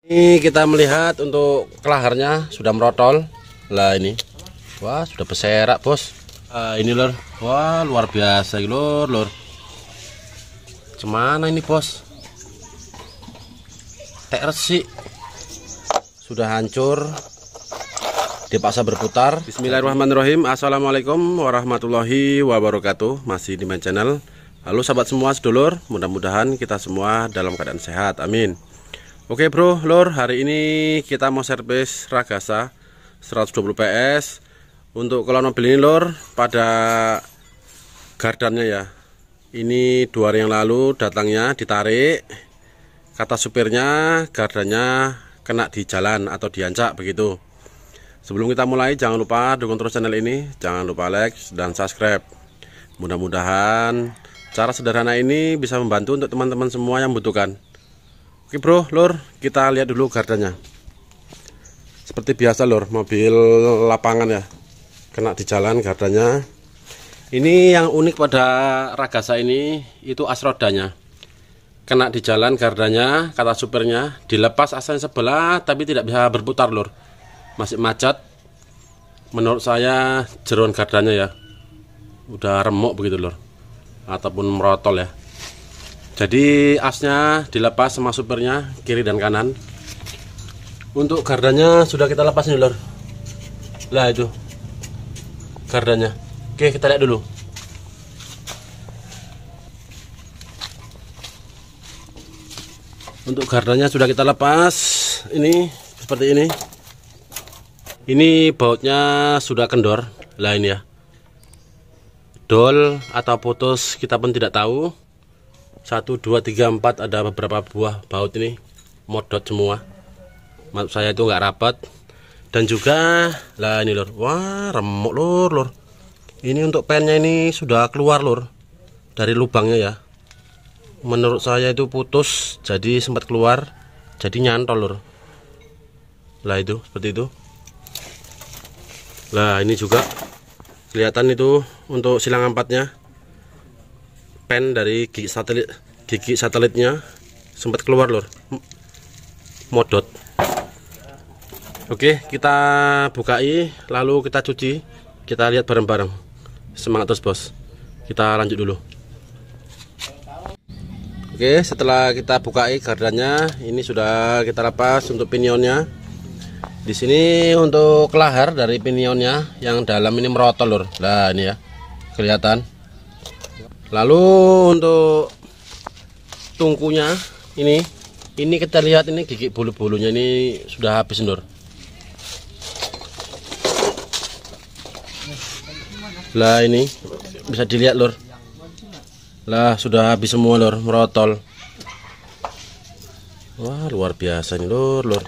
Ini kita melihat untuk kelaharnya sudah merotol. Lah ini. Wah, sudah berserak, Bos. Ini lor. Wah, luar biasa ini lor. Cemana ini, Bos? Tek resik. Sudah hancur. Dipaksa berputar. Bismillahirrahmanirrahim. Assalamualaikum warahmatullahi wabarakatuh. Masih di main channel. Halo sahabat semua sedulur. Mudah-mudahan kita semua dalam keadaan sehat. Amin. Oke bro, lor, hari ini kita mau servis Ragasa 120 PS untuk kalau mobil ini lor, pada gardannya ya. Ini 2 hari yang lalu datangnya ditarik, kata supirnya gardannya kena di jalan atau diancak begitu. Sebelum kita mulai jangan lupa dukung terus channel ini, jangan lupa like dan subscribe. Mudah-mudahan cara sederhana ini bisa membantu untuk teman-teman semua yang membutuhkan. Oke bro, lor, kita lihat dulu gardannya. Seperti biasa lor, mobil lapangan ya, kena di jalan gardannya. Ini yang unik pada Ragasa ini, itu as rodanya kena di jalan gardannya, kata supirnya dilepas asnya sebelah tapi tidak bisa berputar lor, masih macet. Menurut saya jeruan gardannya ya udah remuk begitu lor, ataupun merotol ya. Jadi asnya dilepas sama supirnya kiri dan kanan. Untuk gardannya sudah kita lepas nih lor. Lah itu gardannya. Oke, kita lihat dulu. Untuk gardannya sudah kita lepas. Ini seperti ini. Ini bautnya sudah kendor. Lah ini ya, dol atau putus kita pun tidak tahu. 1, 2, 3, 4 ada beberapa buah baut ini modot semua. Maksud saya itu nggak rapat. Dan juga lah ini lor, wah remuk lor. Ini untuk pennya ini sudah keluar lor dari lubangnya ya. Menurut saya itu putus, jadi sempat keluar, jadi nyantol lor. Lah itu seperti itu. Lah ini juga kelihatan itu untuk silang ampatnya. Pen dari gigi satelitnya sempat keluar lor, modot. Oke, kita bukai lalu kita cuci, kita lihat bareng-bareng. Semangat terus bos, kita lanjut dulu. Oke, setelah kita bukai gardannya, ini sudah kita lepas untuk pinionnya. Di sini untuk kelahar dari pinionnya yang dalam ini merotol lor. Nah ini ya, kelihatan. Lalu untuk tungkunya ini kita lihat ini gigi bulu-bulunya ini sudah habis lor. Lah ini bisa dilihat lor. Lah sudah habis semua lor, merotol. Wah luar biasa nih lor.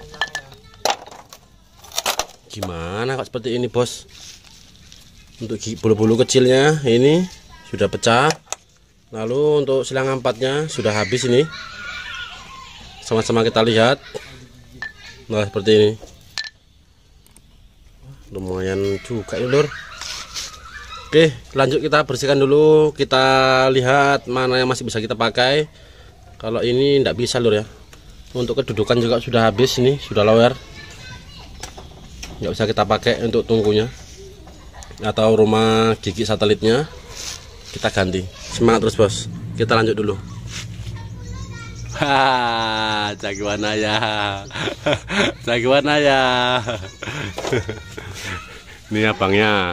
Gimana kok seperti ini bos? Untuk gigi bulu-bulu kecilnya ini sudah pecah. Lalu untuk silang ampatnya sudah habis ini. Sama-sama kita lihat. Nah seperti ini. Lumayan juga ya lor. Oke, lanjut kita bersihkan dulu. Kita lihat mana yang masih bisa kita pakai. Kalau ini tidak bisa lor ya. Untuk kedudukan juga sudah habis ini, sudah lower. Nggak bisa kita pakai untuk tungkunya atau rumah gigi satelitnya. Kita ganti. Semangat terus bos, kita lanjut dulu. Hahaha, jagoan ya. Jagoan ya. Ini abangnya.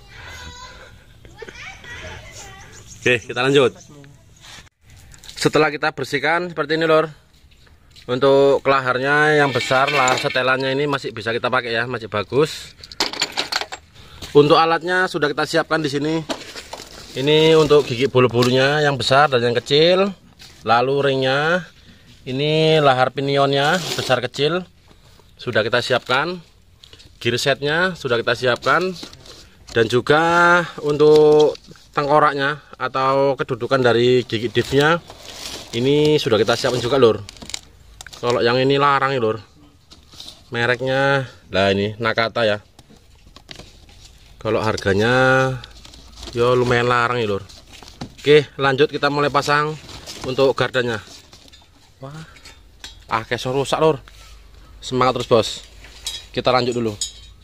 Oke, kita lanjut. Setelah kita bersihkan seperti ini lor. Untuk kelaharnya yang besar, lahar setelannya ini masih bisa kita pakai ya, masih bagus. Untuk alatnya sudah kita siapkan di sini. Ini untuk gigi bulu-bulunya yang besar dan yang kecil. Lalu ringnya, ini lahar pinionnya besar kecil sudah kita siapkan. Gear setnya sudah kita siapkan. Dan juga untuk tengkoraknya atau kedudukan dari gigi diffnya ini sudah kita siapkan juga lor. Kalau yang ini larang ya lor, mereknya lah ini Nakata ya. Kalau harganya yo lumayan larang ya lor. Oke, lanjut kita mulai pasang untuk gardannya. Wah, kesor rusak lor. Semangat terus bos. Kita lanjut dulu.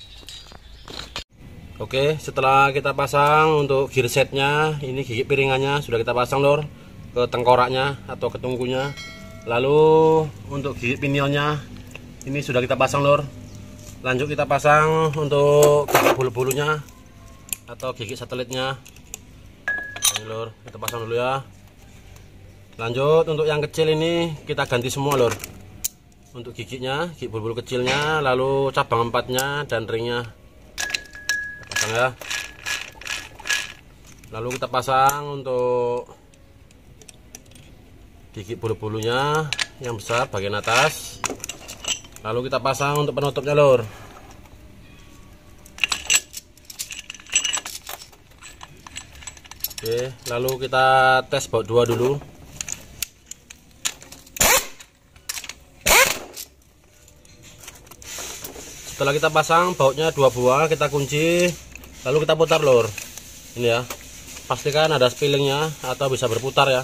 Oke, setelah kita pasang untuk gear setnya, ini gigi piringannya sudah kita pasang lor, ke tengkoraknya atau ke tungkunya. Lalu untuk gigi pinionnya ini sudah kita pasang lor. Lanjut kita pasang untuk gigi bulu-bulunya atau gigi satelitnya. Ini lor, kita pasang dulu ya. Lanjut untuk yang kecil ini kita ganti semua lor. Untuk giginya, gigi bulu-bulu kecilnya, lalu cabang empatnya dan ringnya. Ya. Lalu kita pasang untuk gigi bulu-bulunya yang besar bagian atas. Lalu kita pasang untuk penutupnya lor. Oke, lalu kita tes baut 2 dulu. Setelah kita pasang bautnya 2 buah, kita kunci. Lalu kita putar lor. Ini ya. Pastikan ada spillingnya atau bisa berputar ya.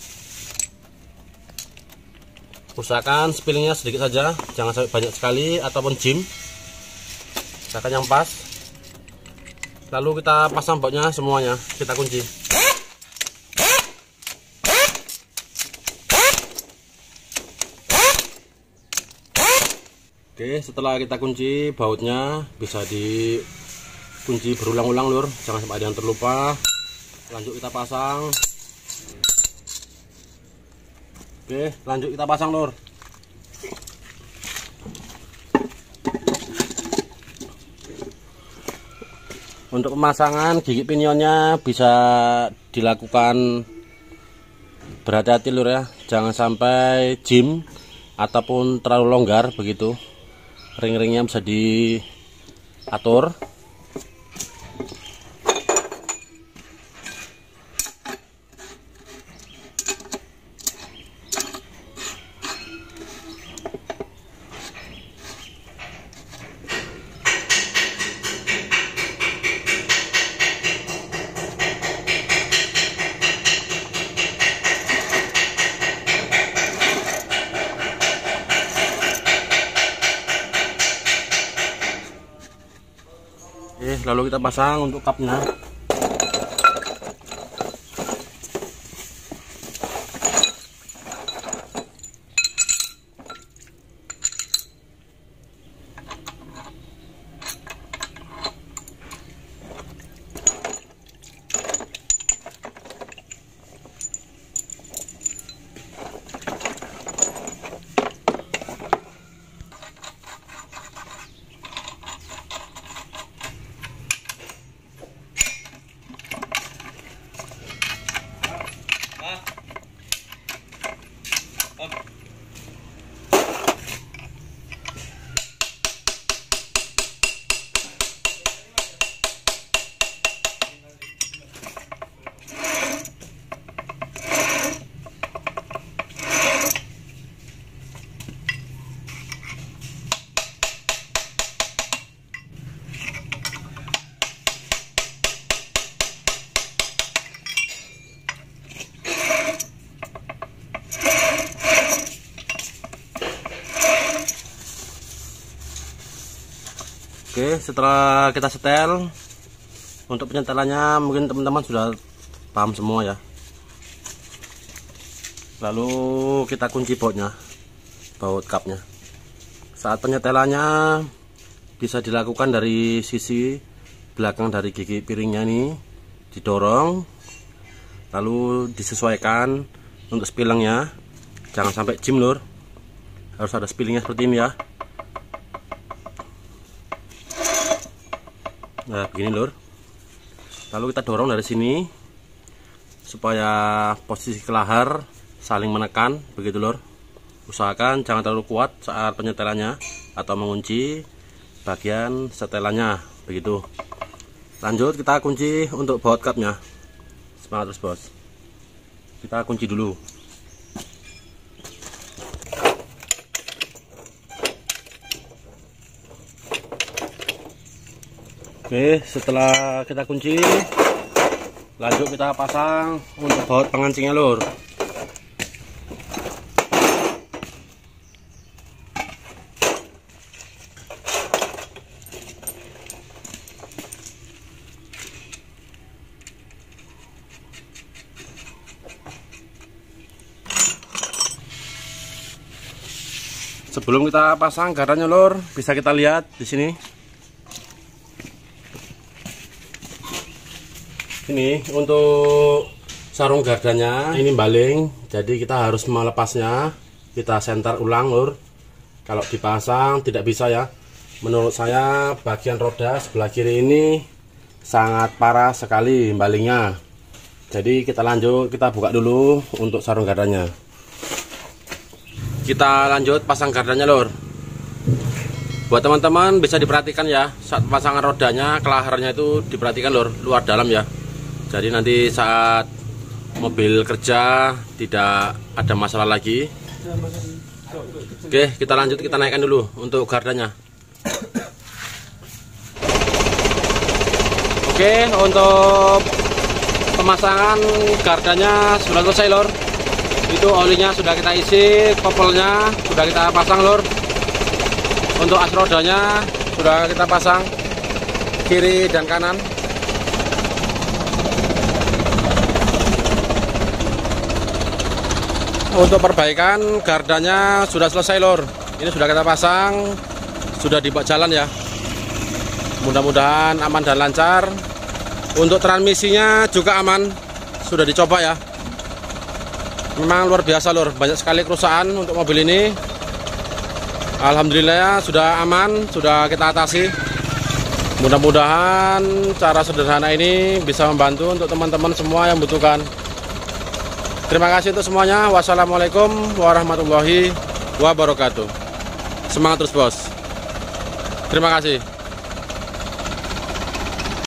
Usahakan spillingnya sedikit saja, jangan sampai banyak sekali ataupun jim. Usahakan yang pas. Lalu kita pasang bautnya semuanya, kita kunci. Oke, setelah kita kunci bautnya bisa dikunci berulang-ulang lur, jangan sampai ada yang terlupa. Lanjut kita pasang. Oke, lanjut kita pasang lur. Untuk pemasangan gigi pinionnya bisa dilakukan berhati-hati lur ya, jangan sampai jim ataupun terlalu longgar begitu. Ring-ringnya bisa diatur. Lalu kita pasang untuk kapnya. Oke, setelah kita setel, untuk penyetelannya mungkin teman-teman sudah paham semua ya. Lalu kita kunci bautnya, baut kapnya. Saat penyetelannya bisa dilakukan dari sisi belakang dari gigi piringnya nih, didorong, lalu disesuaikan untuk spillingnya. Jangan sampai jim lur, harus ada spillingnya seperti ini ya. Nah begini lur. Lalu kita dorong dari sini supaya posisi kelahar saling menekan begitu lur. Usahakan jangan terlalu kuat saat penyetelannya atau mengunci bagian setelannya begitu. Lanjut kita kunci untuk baut kapnya. Semangat terus bos. Kita kunci dulu. Oke, setelah kita kunci, lanjut kita pasang untuk baut pengancingnya lur. sebelum kita pasang gardannya lur, bisa kita lihat di sini. Ini untuk sarung gardannya ini baling, jadi kita harus melepasnya. Kita senter ulang lur. Kalau dipasang tidak bisa ya. Menurut saya bagian roda sebelah kiri ini sangat parah sekali balingnya. Jadi kita lanjut, kita buka dulu untuk sarung gardannya. Kita lanjut pasang gardannya lur. Buat teman-teman bisa diperhatikan ya, saat pasangan rodanya, kelaharnya itu diperhatikan lur, luar dalam ya. Jadi nanti saat mobil kerja tidak ada masalah lagi. Oke, kita lanjut, kita naikkan dulu untuk gardannya. Oke, untuk pemasangan gardannya sudah selesai lor. Itu olinya sudah kita isi, kopelnya sudah kita pasang lor. Untuk as rodanya sudah kita pasang kiri dan kanan. Untuk perbaikan gardannya sudah selesai lor. Ini sudah kita pasang, sudah dibawa jalan ya. Mudah-mudahan aman dan lancar. Untuk transmisinya juga aman, sudah dicoba ya. Memang luar biasa lor, banyak sekali kerusakan untuk mobil ini. Alhamdulillah ya, sudah aman, sudah kita atasi. Mudah-mudahan cara sederhana ini bisa membantu untuk teman-teman semua yang membutuhkan. Terima kasih untuk semuanya. Wassalamualaikum warahmatullahi wabarakatuh. Semangat terus bos. Terima kasih.